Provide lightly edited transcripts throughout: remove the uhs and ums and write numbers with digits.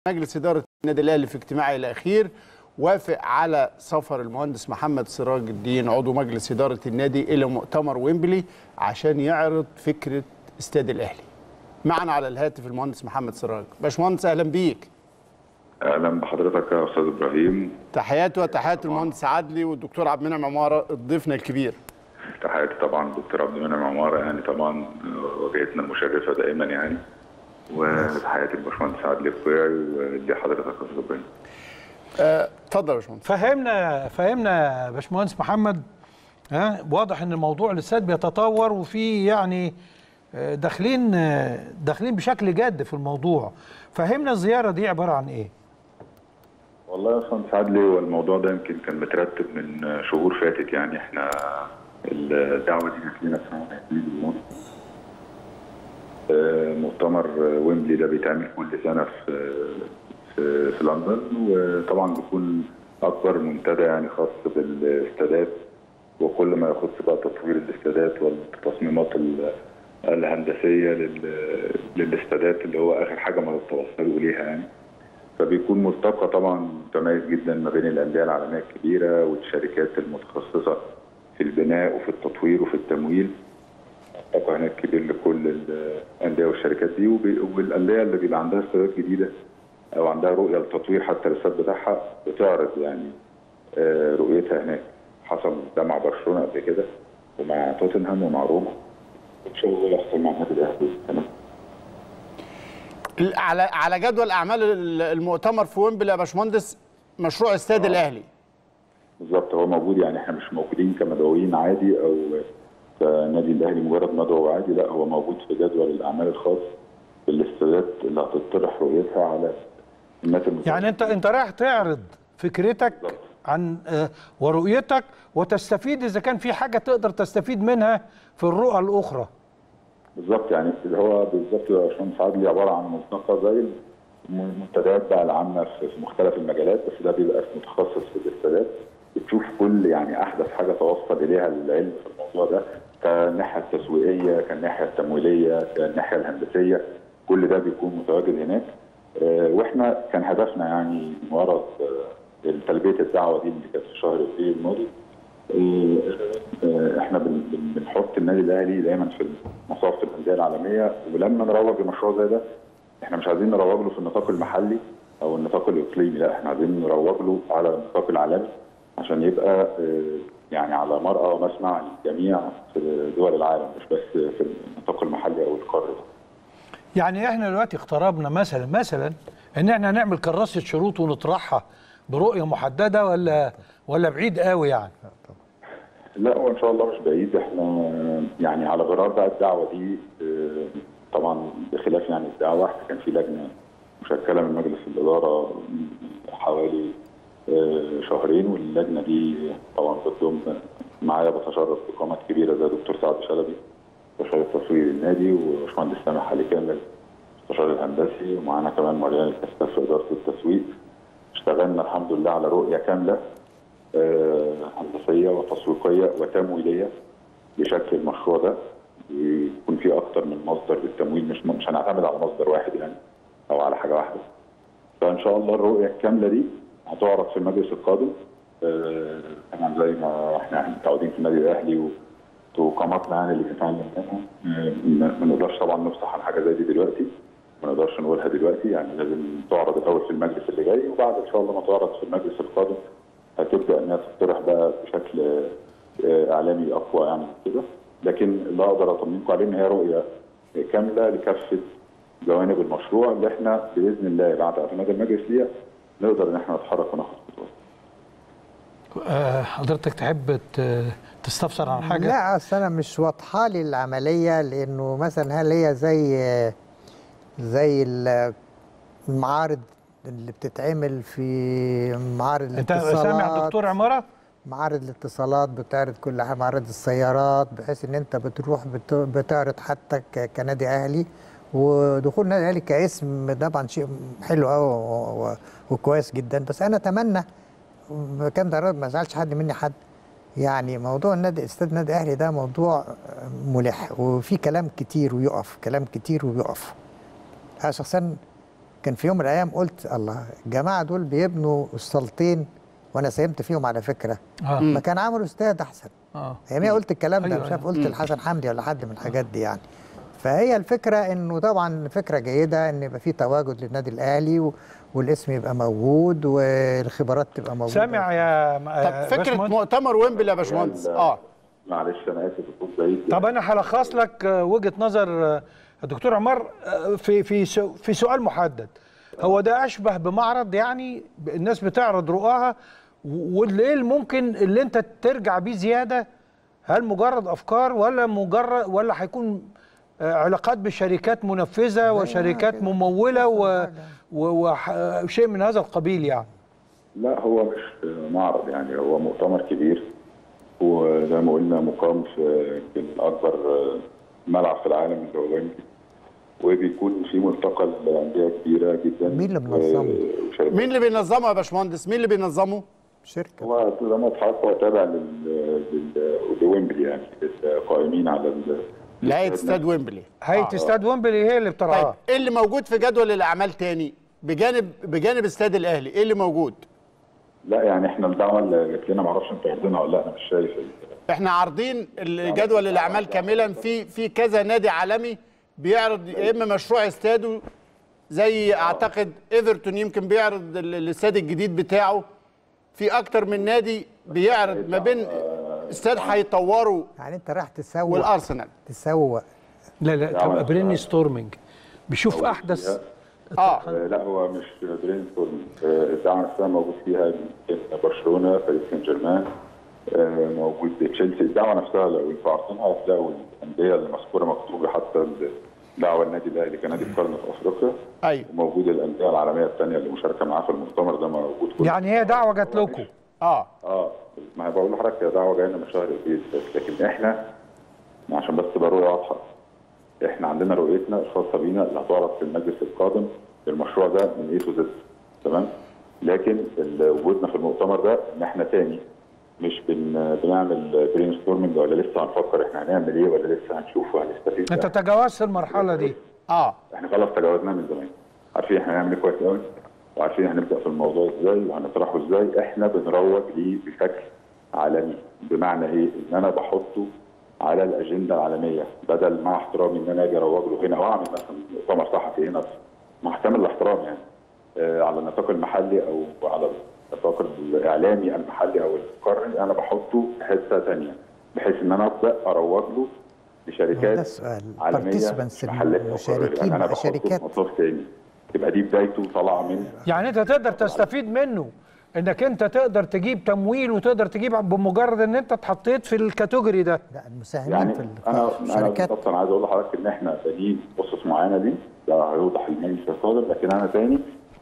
مجلس إدارة النادي الأهلي في اجتماعه الأخير وافق على سفر المهندس محمد سراج الدين عضو مجلس إدارة النادي إلى مؤتمر ويمبلي عشان يعرض فكرة استاد الأهلي. معنا على الهاتف المهندس محمد سراج. باشمهندس أهلا بيك. اهلا بحضرتك يا استاذ ابراهيم. تحياتي وتحيات المهندس عدلي والدكتور عبد المنعم عماره ضيفنا الكبير. تحياتي طبعا الدكتور عبد المنعم عماره، يعني طبعا واجهتنا المشرفه دائما يعني، وتحياتي للباشمهندس عدلي القيعي ولحضرتك يا استاذ ابراهيم. اتفضل يا باشمهندس. فهمنا يا باشمهندس محمد. واضح ان الموضوع الاستاد بيتطور وفي يعني داخلين بشكل جاد في الموضوع. فهمنا الزياره دي عباره عن ايه؟ والله يا باشمهندس عدلي، والموضوع ده يمكن كان مترتب من شهور فاتت، يعني احنا الدعوه دي جات لنا في مؤتمر ويمبلي ده بيتعمل كل سنه في لندن، وطبعا بيكون اكبر منتدى يعني خاص بالاستادات وكل ما يخص بقى تطوير الاستادات والتصميمات الهندسيه للاستادات اللي هو اخر حاجه ما توصلوا اليها يعني. فبيكون ملتقى طبعا متميز جدا ما بين الانديه العالميه الكبيره والشركات المتخصصه في البناء وفي التطوير وفي التمويل. ملتقى هناك كبير لكل الانديه والشركات دي، والانديه اللي بيبقى عندها استادات جديده او عندها رؤيه للتطوير حتى الاستاد بتاعها بتعرض يعني رؤيتها هناك. حصل ده مع برشلونه قبل كده ومع توتنهام ومع روما، ان شاء الله يحصل مع النادي الاهلي كمان. على جدول اعمال المؤتمر في ويمبلي يا باشمهندس مشروع استاد الاهلي. بالظبط، هو موجود، يعني احنا مش موجودين كمدعوين عادي او كنادي الاهلي مجرد مدعو عادي، لا هو موجود في جدول الاعمال الخاص بالاستادات اللي هتطرح رؤيتها على الناس المسؤولة. يعني انت رايح تعرض فكرتك بالزبط. عن ورؤيتك وتستفيد اذا كان في حاجه تقدر تستفيد منها في الرؤى الاخرى. بالظبط، يعني هو بالظبط يا باشمهندس عدلي عباره عن ملتقى زي المنتديات بقى العامه في مختلف المجالات، بس ده بيبقى متخصص في الاستادات. بتشوف كل يعني احدث حاجه توصل اليها العلم في الموضوع ده، كالناحيه التسويقيه، كالناحيه التمويليه، كالناحيه الهندسيه، كل ده بيكون متواجد هناك. واحنا كان هدفنا يعني وراء تلبيه الدعوه دي اللي كانت في شهر ابريل الماضي. احنا بنحط النادي الاهلي دايما في مصاف الانديه العالميه، ولما نروج لمشروع زي ده احنا مش عايزين نروج له في النطاق المحلي او النطاق الاقليمي، لا احنا عايزين نروج له على النطاق العالمي عشان يبقى يعني على مرأى ومسمع للجميع في دول العالم، مش بس في النطاق المحلي او القاري. يعني احنا دلوقتي اقتربنا مثلا ان احنا نعمل كراسه شروط ونطرحها برؤيه محدده ولا بعيد قوي يعني؟ لا هو ان شاء الله مش بعيد، احنا يعني على غرار بقى الدعوه دي طبعا بخلاف يعني الدعوه، احنا كان في لجنه مشكله من مجلس الاداره حوالي شهرين، واللجنه دي طبعا بتضم معايا بتشرف بقامات كبيره زي دكتور سعد شلبي مستشار التسويق النادي، وباشمهندس سامح علي كامل المستشار الهندسي، ومعانا كمان مريان الكستاف في اداره التسويق. اشتغلنا الحمد لله على رؤيه كامله هندسيه وتسويقيه وتمويليه لشكل المشروع ده، ويكون في اكثر من مصدر للتمويل، مش هنعتمد على مصدر واحد يعني او على حاجه واحده. فان شاء الله الرؤيه الكامله دي هتعرض في المجلس القادم. طبعا زي ما احنا متعودين في النادي الاهلي وقاماتنا يعني اللي بنتعلم منها، ما نقدرش طبعا نفصح عن حاجه زي دي دلوقتي، ما نقدرش نقولها دلوقتي، يعني لازم تعرض الاول في المجلس اللي جاي، وبعد ان شاء الله ما تعرض في المجلس القادم هتبدا انها تطرح بقى بشكل اعلامي اقوى يعني كده. لكن اللي اقدر اطمنكم عليه ان هي رؤيه كامله لكافه جوانب المشروع اللي احنا باذن الله بعد اعتماد المجلس ليها نقدر ان احنا نتحرك وناخد خطوات. حضرتك تحب تستفسر عن حاجه؟ لا اصل انا مش واضحه لي العمليه، لانه مثلا هل هي زي المعارض اللي بتتعمل في معارض الاتصالات؟ انت سامع دكتور عماره؟ معارض الاتصالات بتعرض كل حاجه، معارض السيارات، بحيث ان انت بتروح بتعرض حتى كنادي اهلي، ودخول النادي الاهلي كاسم طبعا شيء حلو قوي وكويس جدا. بس انا اتمنى كان ده ما زعلش حد مني حد، يعني موضوع استاد النادي الاهلي ده موضوع ملح وفي كلام كتير ويقف، كلام كتير ويقف. انا شخصيا كان في يوم من الايام قلت الله الجماعه دول بيبنوا الصالتين وانا ساهمت فيهم على فكره، ما كان عملوا استاد احسن. اياميها قلت الكلام ده، مش عارف قلت لحسن حمدي ولا حد من الحاجات دي يعني. فهي الفكره انه طبعا فكره جيده ان يبقى في تواجد للنادي الاهلي والاسم يبقى موجود والخبرات تبقى موجوده. سامع يا طب فكره مؤتمر ويمبلي يا باشمهندس. معلش انا اسف الصوت بعيد. طب انا هلخص لك وجهه نظر الدكتور عمار في سؤال محدد. هو ده اشبه بمعرض، يعني الناس بتعرض رؤاها، وايه الممكن اللي انت ترجع بيه زياده؟ هل مجرد افكار ولا هيكون علاقات بشركات منفذه وشركات مموله وشيء من هذا القبيل يعني؟ لا هو مش معرض، يعني هو مؤتمر كبير، وزي ما قلنا مقام في اكبر ملعب في العالم اللي هو ويمبلي، وبيكون في ملتقى الانديه كبيره جدا. مين اللي منظمه؟ مين اللي بينظمه يا باشمهندس؟ مين اللي بينظمه؟ شركه. هو نظام هو تابع لويمبلي، يعني القائمين على هيئه استاد ويمبلي. هيئه استاد ويمبلي هي اللي بترعاه. طيب ايه اللي موجود في جدول الاعمال تاني بجانب استاد الاهلي؟ ايه اللي موجود؟ لا يعني احنا الدعوه اللي جت لنا، ما اعرفش انتوا عارضينها ولا لا، انا مش شايف. احنا عارضين جدول الاعمال كاملا في كذا نادي عالمي بيعرض يا اما مشروع استاده، زي اعتقد ايفرتون يمكن بيعرض الاستاد الجديد بتاعه، في اكتر من نادي بيعرض ما بين استاد هيطوروا. يعني انت راح تسوق والارسنال لا تبقى برين ستورمنج، بيشوف احدث. لا هو مش برين ستورمنج، الدعوه نفسها موجود فيها برشلونه، باريس سان جيرمان، موجود تشيلسي. الدعوه نفسها لو انتوا عارفينها هتلاقوا الانديه المذكوره مكتوبه، حتى دعوه النادي الاهلي كنادي القرن في افريقيا. ايوه. وموجود الانديه العالميه الثانيه اللي مشاركه معاه في المؤتمر ده موجود. يعني هي دعوه جات لكم؟ ما هي بقول لحضرتك هي دعوه جايه من شهر ابريل، لكن احنا عشان بس تبقى رؤيه واضحه، احنا عندنا رؤيتنا الخاصه بينا اللي هتعرض في المجلس القادم للمشروع ده من اي تو زد، تمام؟ لكن وجودنا في المؤتمر ده ان احنا تاني مش بنعمل برين ستورمنج ولا لسه هنفكر احنا هنعمل ايه ولا لسه هنشوف وهنستفيد. انت تجاوزت المرحله دي؟ احنا خلاص تجاوزناها من زمان، عارفين احنا هنعمل ايه كويس قوي، وعارفين هنبدا في الموضوع ازاي وهنطرحه ازاي. احنا بنروج ليه بشكل عالمي، بمعنى ايه؟ ان انا بحطه على الاجنده العالميه، بدل مع احترامي ان انا اجي اروج له هنا واعمل مثلا مؤتمر صحفي هنا محتمل الاحترام يعني على النطاق المحلي او على النطاق الاعلامي المحلي او القاري، انا بحطه في حته ثانيه بحيث ان انا ابدا اروج له لشركات عالميه محليه. مشاركين انا مع شركات مصروف ثاني، تبقى دي بدايته طالعه من. يعني انت تقدر تستفيد منه، انك انت تقدر تجيب تمويل وتقدر تجيب بمجرد ان انت اتحطيت في الكاتيجوري ده. لا المساهمين يعني في الشركات. انا اصلا عايز اقول لحضرتك ان احنا بنين اسس معينه دي، ده هيوضح المجلس القادم، لكن انا تاني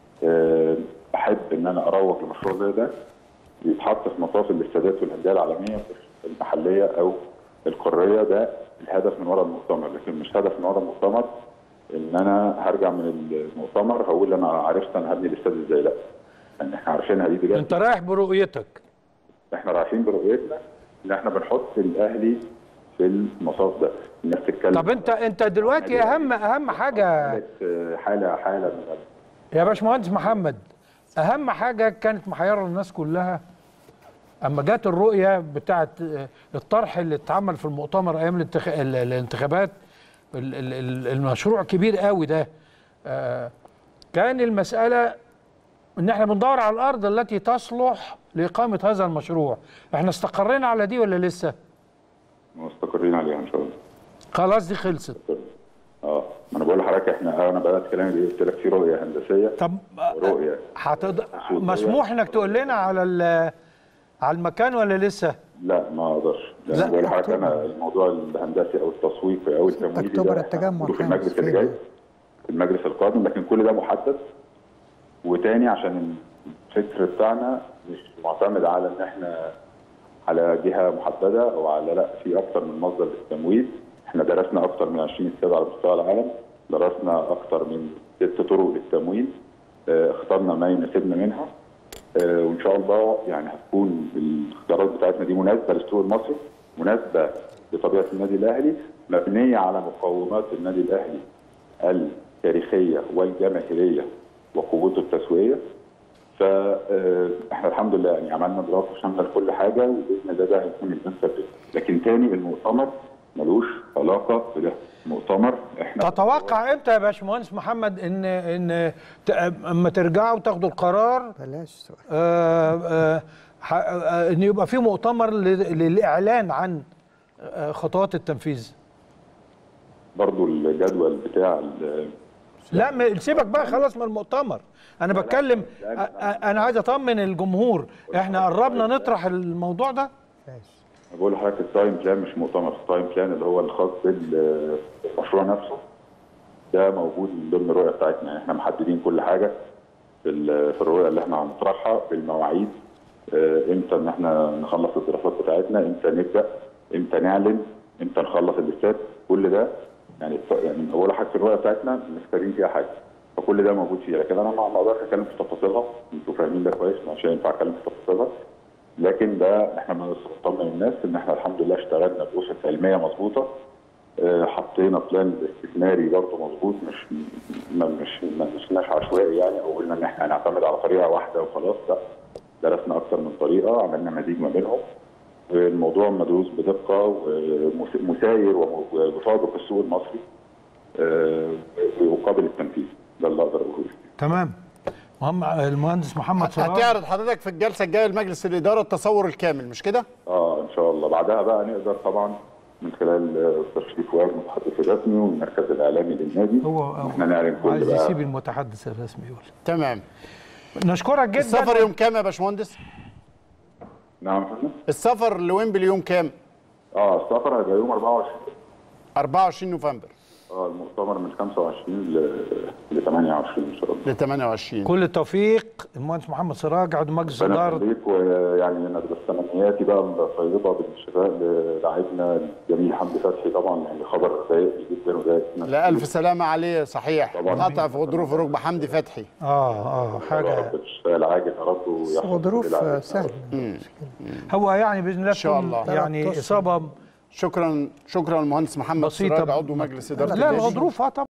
بحب ان انا اروج لمشروع زي ده يتحط في مصاف الاستادات والانديه العالميه المحليه او القاريه. ده الهدف من وراء المؤتمر، لكن مش هدف من وراء المؤتمر ان انا هرجع من المؤتمر هقول انا عرفت انا هبني الاستاد ازاي. لا، يعني احنا عارفينها دي بجد. انت رايح برؤيتك. احنا رايحين برؤيتنا ان احنا بنحط الاهلي في المصاف ده. الناس تتكلم. طب انت دلوقتي اهم حاجه حاله يا باشمهندس محمد، اهم حاجه كانت محيره الناس كلها اما جت الرؤيه بتاعه الطرح اللي اتعمل في المؤتمر ايام الانتخابات، المشروع كبير قوي ده. كان المساله ان احنا بندور على الارض التي تصلح لاقامه هذا المشروع. احنا استقرينا على دي ولا لسه؟ مستقرين عليها ان شاء الله. خلاص دي خلصت. ما انا بقول لحضرتك انا بدات كلامي دي قلت لك في رؤيه هندسيه. طب رؤيه مسموح انك تقول لنا على المكان ولا لسه؟ لا ما اقدرش. لا بقول لحضرتك انا الموضوع الهندسي او التسويقي او التمويلي اكتوبر التجمع في المجلس اللي جاي، في المجلس القادم، لكن كل ده محدد. وتاني عشان الفكر بتاعنا مش معتمد على ان احنا على جهه محدده او على لا، في اكتر من مصدر للتمويل. احنا درسنا اكتر من 20 استاد على مستوى العالم، درسنا اكتر من 6 طرق للتمويل، اخترنا ما يناسبنا منها، وان شاء الله يعني هتكون الاختيارات بتاعتنا دي مناسبه للسوق المصري، مناسبه لطبيعه النادي الاهلي، مبنيه على مقومات النادي الاهلي التاريخيه والجماهيريه وقوته التسويقيه. فاحنا الحمد لله يعني عملنا دراسه شامله لكل حاجه، وباذن الله ده هيكون الانسب. لكن تاني المؤتمر ملوش علاقه بده. المؤتمر احنا تتوقع امتى يا باشمهندس محمد اما ترجعوا تاخدوا القرار بلاش سؤال. ان يبقى في مؤتمر للاعلان عن خطوات التنفيذ؟ برضو الجدول بتاع لا سيبك بقى خلاص من المؤتمر، انا بتكلم، انا عايز اطمن الجمهور، احنا قربنا نطرح الموضوع ده. بقول لحضرتك التايم بلان مش مؤتمر، التايم بلان اللي هو الخاص بالمشروع نفسه ده موجود من ضمن الرؤيه بتاعتنا. احنا محددين كل حاجه في الرؤيه اللي احنا هنطرحها بالمواعيد، امتى ان احنا نخلص الدراسات بتاعتنا، امتى نبدا، امتى نعلن، امتى نخلص الليستات، كل ده يعني اول حاجه في الرؤيه بتاعتنا مختارين فيها حاجه، فكل ده موجود فيها. لكن انا ما اقدرش اتكلم في تفاصيلها، انتوا فاهمين ده كويس، مش هينفع اتكلم في تفاصيلها. لكن ده احنا بنطمن الناس ان احنا الحمد لله اشتغلنا بأسس علميه مظبوطه، حطينا بلان استثماري برضه مظبوط، مش عشوائي يعني، او قلنا ان احنا هنعتمد على طريقه واحده وخلاص، لا درسنا اكثر من طريقه، عملنا مزيج ما بينهم. الموضوع مدروس بدقه ومساير ومطابق السوق المصري وقابل للتنفيذ. ده اللي اقدر اقوله. تمام. المهندس محمد سراج، هتعرض حضرتك في الجلسه الجايه لمجلس الاداره التصور الكامل مش كده؟ ان شاء الله. بعدها بقى نقدر طبعا من خلال استاذ شريف وائل المتحدث الرسمي والمركز الاعلامي للنادي احنا نعلن كل عايز بقى. يسيب المتحدث الرسمي يقول. تمام. نشكرك جدا. السفر يوم كام يا باشمهندس؟ نعم يا فندم. السفر لويمبلي يوم كام؟ السفر هيبقى يوم 24 نوفمبر. المؤتمر من 25 ل 28 ان شاء الله. ل 28. كل التوفيق المهندس محمد سراج عضو مجلس اداره. ويعني انا بس تمنياتي بقى الطيبه بالشفاء للاعبنا الجميل حمدي فتحي، طبعا يعني خبر ضايقني جدا وضايقنا. لا الف سلامه عليه، صحيح قطع في غضروف ركبه حمدي فتحي. حاجه الشفاء العاجل يا رب ويحفظ غضروف سهل. هو يعني باذن الله ان شاء الله يعني اصابه. شكرا المهندس محمد سراج عضو مجلس اداره لا الغضروف طبعا.